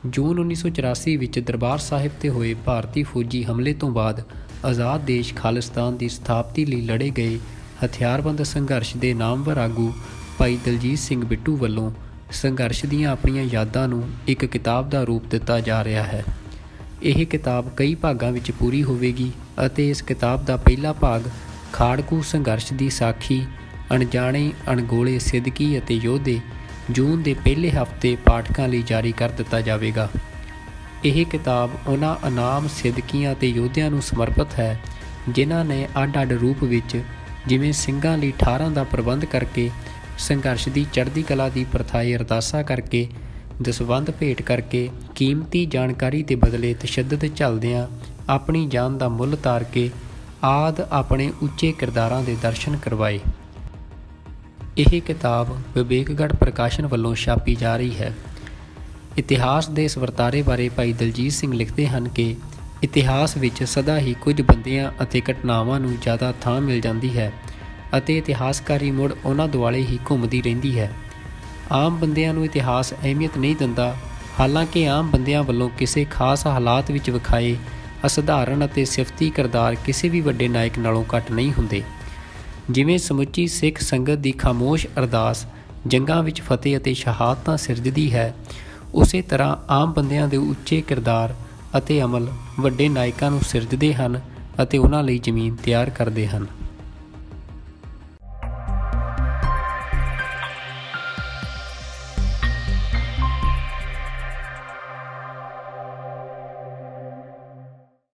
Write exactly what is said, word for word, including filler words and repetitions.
ਜੂਨ ਉੱਨੀ ਸੌ ਚੁਰਾਸੀ ਵਿੱਚ ਦਰਬਾਰ ਸਾਹਿਬ 'ਤੇ ਹੋਏ ਭਾਰਤੀ ਫੌਜੀ ਹਮਲੇ ਤੋਂ ਬਾਅਦ ਆਜ਼ਾਦ ਦੇਸ਼ ਖਾਲਿਸਤਾਨ ਦੀ ਸਥਾਪਤੀ ਲਈ ਲੜੇ ਗਏ ਹਥਿਆਰਬੰਦ ਸੰਘਰਸ਼ ਦੇ ਨਾਮਵਰ ਆਗੂ ਭਾਈ ਦਲਜੀਤ ਸਿੰਘ ਬਿੱਟੂ ਵੱਲੋਂ ਸੰਘਰਸ਼ ਦੀਆਂ ਆਪਣੀਆਂ ਯਾਦਾਂ ਨੂੰ ਇੱਕ ਕਿਤਾਬ ਦਾ ਰੂਪ ਦਿੱਤਾ ਜਾ ਰਿਹਾ ਹੈ। ਇਹ ਕਿਤਾਬ ਕਈ ਭਾਗਾਂ ਵਿੱਚ ਪੂਰੀ ਹੋਵੇਗੀ ਅਤੇ ਇਸ ਕਿਤਾਬ ਦਾ ਪਹਿਲਾ ਭਾਗ ਖਾੜਕੂ ਸੰਘਰਸ਼ ਦੀ ਸਾਖੀ, ਅਣਜਾਣੇ ਅਣਗੋਲੇ ਸਿੱਦਕੀ ਅਤੇ ਯੋਧੇ ਜੂਨ ਦੇ ਪਹਿਲੇ ਹਫ਼ਤੇ ਪਾਠਕਾਂ ਲਈ ਜਾਰੀ ਕਰ ਦਿੱਤਾ ਜਾਵੇਗਾ। ਇਹ ਕਿਤਾਬ ਉਹਨਾਂ ਅਨਾਮ ਸਿੱਦਕੀਆਂ ਅਤੇ ਯੋਧਿਆਂ ਨੂੰ ਸਮਰਪਿਤ ਹੈ ਜਿਨ੍ਹਾਂ ਨੇ ਅੱਡ ਅੱਡ ਰੂਪ ਵਿੱਚ, ਜਿਵੇਂ ਸਿੰਘਾਂ ਲਈ ਠਾਰਾਂ ਦਾ ਪ੍ਰਬੰਧ ਕਰਕੇ, ਸੰਘਰਸ਼ ਦੀ ਚੜ੍ਹਦੀ ਕਲਾ ਦੀ ਪ੍ਰਥਾਈ ਅਰਦਾਸਾਂ ਕਰਕੇ, ਦਸਵੰਧ ਭੇਟ ਕਰਕੇ, ਕੀਮਤੀ ਜਾਣਕਾਰੀ ਦੇ ਬਦਲੇ ਤਸ਼ੱਦਦ ਝੱਲਦਿਆਂ ਆਪਣੀ ਜਾਨ ਦਾ ਮੁੱਲ ਤਾਰ ਕੇ ਆਦਿ ਆਪਣੇ ਉੱਚੇ ਕਿਰਦਾਰਾਂ ਦੇ ਦਰਸ਼ਨ ਕਰਵਾਏ। ਇਹ ਕਿਤਾਬ ਵਿਵੇਕਗੜ੍ਹ ਪ੍ਰਕਾਸ਼ਨ ਵੱਲੋਂ ਛਾਪੀ ਜਾ ਰਹੀ ਹੈ। ਇਤਿਹਾਸ ਦੇ ਇਸ ਵਰਤਾਰੇ ਬਾਰੇ ਭਾਈ ਦਲਜੀਤ ਸਿੰਘ ਲਿਖਦੇ ਹਨ ਕਿ ਇਤਿਹਾਸ ਵਿੱਚ ਸਦਾ ਹੀ ਕੁਝ ਬੰਦਿਆਂ ਅਤੇ ਘਟਨਾਵਾਂ ਨੂੰ ਜ਼ਿਆਦਾ ਥਾਂ ਮਿਲ ਜਾਂਦੀ ਹੈ ਅਤੇ ਇਤਿਹਾਸਕਾਰੀ ਮੁੜ ਉਹਨਾਂ ਦੁਆਲੇ ਹੀ ਘੁੰਮਦੀ ਰਹਿੰਦੀ ਹੈ। ਆਮ ਬੰਦਿਆਂ ਨੂੰ ਇਤਿਹਾਸ ਅਹਿਮੀਅਤ ਨਹੀਂ ਦਿੰਦਾ, ਹਾਲਾਂਕਿ ਆਮ ਬੰਦਿਆਂ ਵੱਲੋਂ ਕਿਸੇ ਖਾਸ ਹਾਲਾਤ ਵਿੱਚ ਵਿਖਾਏ ਅਸਧਾਰਨ ਅਤੇ ਸਿਫਤੀ ਕਿਰਦਾਰ ਕਿਸੇ ਵੀ ਵੱਡੇ ਨਾਇਕ ਨਾਲੋਂ ਘੱਟ ਨਹੀਂ ਹੁੰਦੇ। ਜਿਵੇਂ ਸਮੁੱਚੀ ਸਿੱਖ ਸੰਗਤ ਦੀ ਖਾਮੋਸ਼ ਅਰਦਾਸ ਜੰਗਾਂ ਵਿੱਚ ਫਤਿਹ ਅਤੇ ਸ਼ਹਾਦਤਾਂ ਸਿਰਜਦੀ ਹੈ, ਉਸੇ ਤਰ੍ਹਾਂ ਆਮ ਬੰਦਿਆਂ ਦੇ ਉੱਚੇ ਕਿਰਦਾਰ ਅਤੇ ਅਮਲ ਵੱਡੇ ਨਾਇਕਾਂ ਨੂੰ ਸਿਰਜਦੇ ਹਨ ਅਤੇ ਉਹਨਾਂ ਲਈ ਜ਼ਮੀਨ ਤਿਆਰ ਕਰਦੇ ਹਨ।